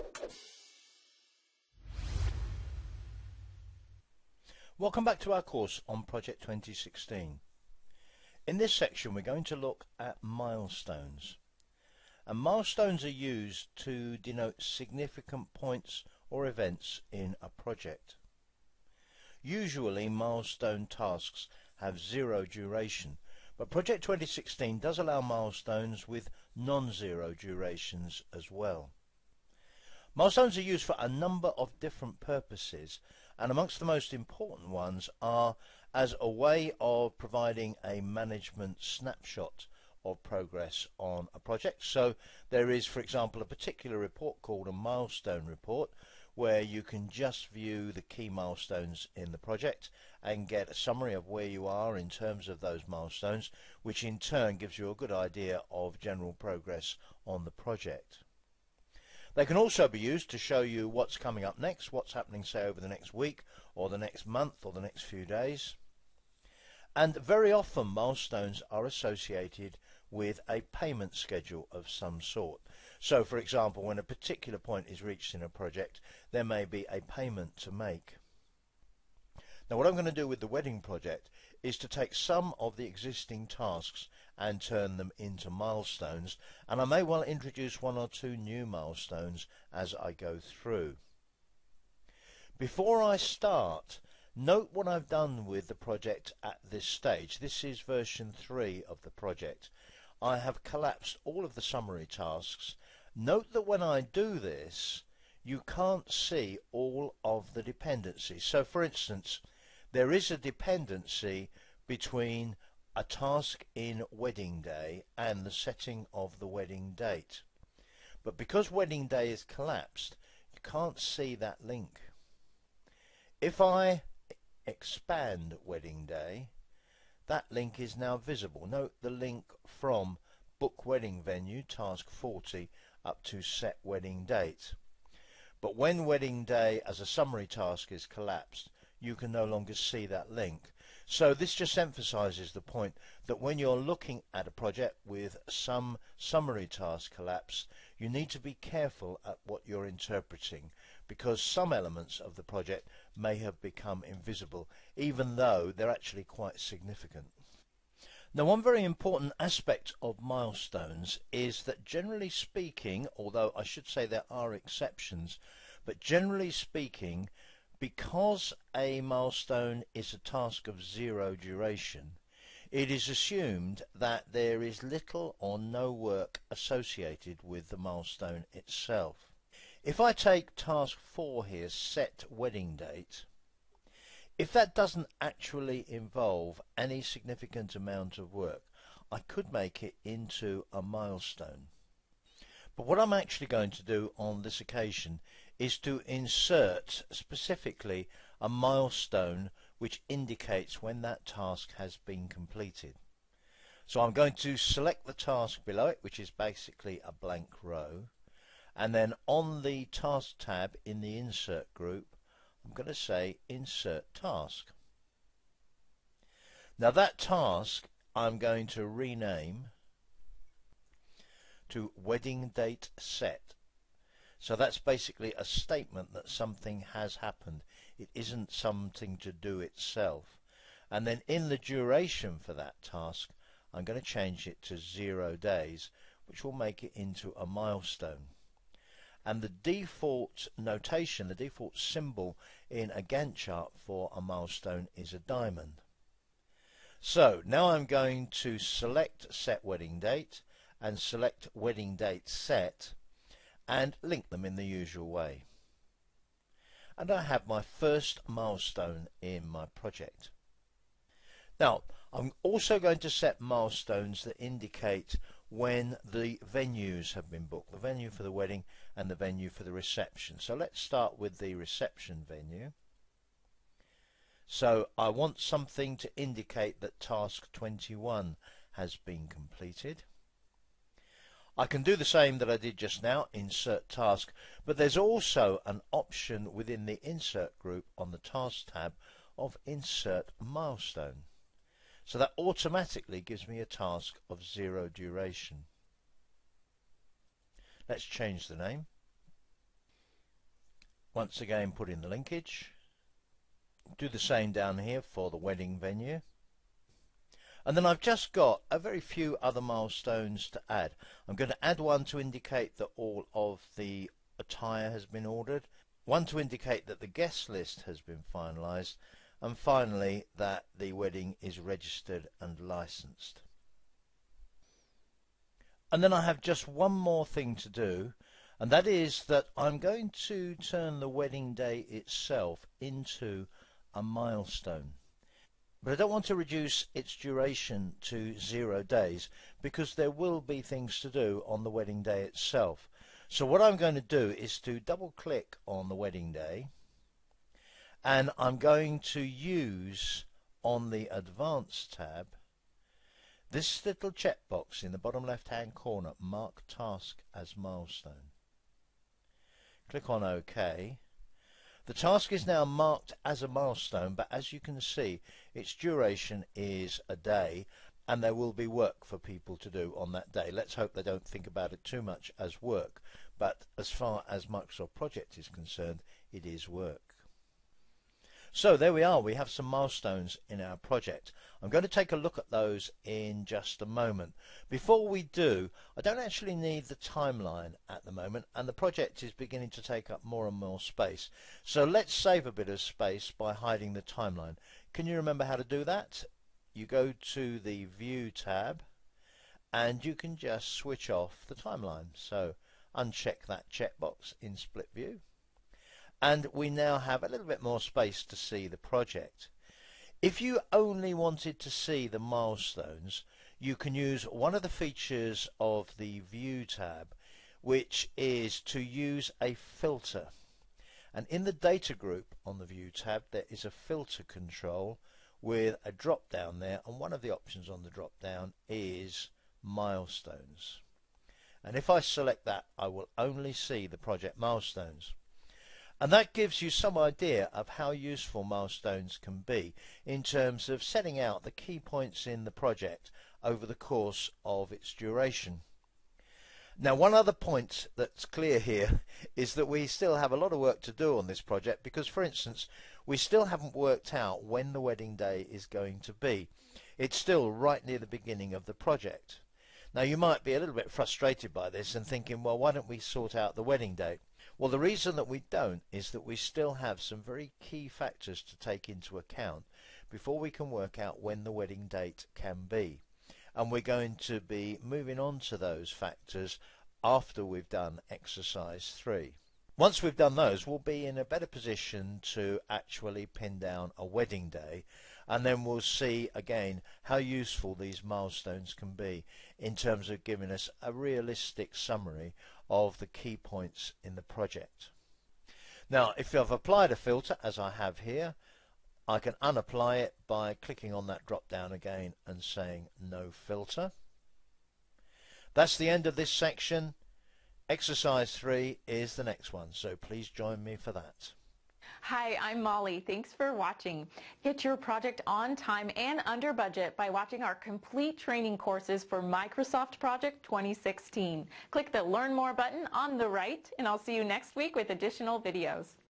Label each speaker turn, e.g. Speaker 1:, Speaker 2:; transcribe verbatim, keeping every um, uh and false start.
Speaker 1: Welcome back to our course on Project twenty sixteen. In this section we're going to look at milestones. And milestones are used to denote significant points or events in a project. Usually milestone tasks have zero duration, but Project twenty sixteen does allow milestones with non-zero durations as well. Milestones are used for a number of different purposes, and amongst the most important ones are as a way of providing a management snapshot of progress on a project. So there is, for example, a particular report called a Milestone Report, where you can just view the key milestones in the project and get a summary of where you are in terms of those milestones, which in turn gives you a good idea of general progress on the project. They can also be used to show you what's coming up next, what's happening, say, over the next week or the next month or the next few days. And very often milestones are associated with a payment schedule of some sort. So, for example, when a particular point is reached in a project, there may be a payment to make. Now, what I'm going to do with the wedding project is to take some of the existing tasks and turn them into milestones, and I may well introduce one or two new milestones as I go through. Before I start, note what I've done with the project at this stage. This is version three of the project. I have collapsed all of the summary tasks. Note that when I do this, you can't see all of the dependencies. So, for instance, there is a dependency between a task in wedding day and the setting of the wedding date. But because wedding day is collapsed, you can't see that link. If I expand wedding day, that link is now visible. Note the link from book wedding venue, task forty, up to set wedding date. But when wedding day as a summary task is collapsed, you can no longer see that link. So this just emphasizes the point that when you're looking at a project with some summary task collapse, you need to be careful at what you're interpreting, because some elements of the project may have become invisible, even though they're actually quite significant. Now, one very important aspect of milestones is that, generally speaking, although I should say there are exceptions, but generally speaking, because a milestone is a task of zero duration, it is assumed that there is little or no work associated with the milestone itself. If I take task four here, set wedding date, if that doesn't actually involve any significant amount of work, I could make it into a milestone. But what I'm actually going to do on this occasion is to insert specifically a milestone which indicates when that task has been completed. So I'm going to select the task below it, which is basically a blank row, and then on the task tab in the insert group, I'm going to say insert task. Now that task I'm going to rename to wedding date set. So that's basically a statement that something has happened. It isn't something to do itself. And then in the duration for that task, I'm going to change it to zero days, which will make it into a milestone. And the default notation, the default symbol in a Gantt chart for a milestone is a diamond. So now I'm going to select set wedding date and select wedding date set and link them in the usual way. And I have my first milestone in my project. Now, I'm also going to set milestones that indicate when the venues have been booked, the venue for the wedding and the venue for the reception. So let's start with the reception venue. So I want something to indicate that task twenty-one has been completed. I can do the same that I did just now, insert task, but there's also an option within the insert group on the task tab of insert milestone. So that automatically gives me a task of zero duration. Let's change the name. Once again, put in the linkage. Do the same down here for the wedding venue. And then I've just got a very few other milestones to add. I'm going to add one to indicate that all of the attire has been ordered, one to indicate that the guest list has been finalized, and finally that the wedding is registered and licensed. And then I have just one more thing to do, and that is that I'm going to turn the wedding day itself into a milestone. But I don't want to reduce its duration to zero days, because there will be things to do on the wedding day itself. So what I'm going to do is to double click on the wedding day, and I'm going to use on the Advanced tab this little checkbox in the bottom left hand corner, Mark Task as Milestone. Click on OK. The task is now marked as a milestone, but as you can see, its duration is a day, and there will be work for people to do on that day. Let's hope they don't think about it too much as work, but as far as Microsoft Project is concerned, it is work. So there we are, we have some milestones in our project. I'm going to take a look at those in just a moment. Before we do, I don't actually need the timeline at the moment, and the project is beginning to take up more and more space. So let's save a bit of space by hiding the timeline. Can you remember how to do that? You go to the View tab, and you can just switch off the timeline. So uncheck that checkbox in Split View. And we now have a little bit more space to see the project. If you only wanted to see the milestones, you can use one of the features of the View tab, which is to use a filter. And in the data group on the View tab, there is a filter control with a drop down there, and one of the options on the drop down is milestones. And if I select that, I will only see the project milestones. And that gives you some idea of how useful milestones can be in terms of setting out the key points in the project over the course of its duration. Now, one other point that's clear here is that we still have a lot of work to do on this project, because, for instance, we still haven't worked out when the wedding day is going to be. It's still right near the beginning of the project. Now, you might be a little bit frustrated by this and thinking, well, why don't we sort out the wedding date? Well, the reason that we don't is that we still have some very key factors to take into account before we can work out when the wedding date can be. And we're going to be moving on to those factors after we've done exercise three. Once we've done those, we'll be in a better position to actually pin down a wedding day, and then we'll see again how useful these milestones can be in terms of giving us a realistic summary of the key points in the project. Now, if I've applied a filter, as I have here, I can unapply it by clicking on that drop down again and saying no filter. That's the end of this section. Exercise three is the next one, so please join me for that.
Speaker 2: Hi, I'm Molly. Thanks for watching. Get your project on time and under budget by watching our complete training courses for Microsoft Project twenty sixteen. Click the Learn More button on the right, and I'll see you next week with additional videos.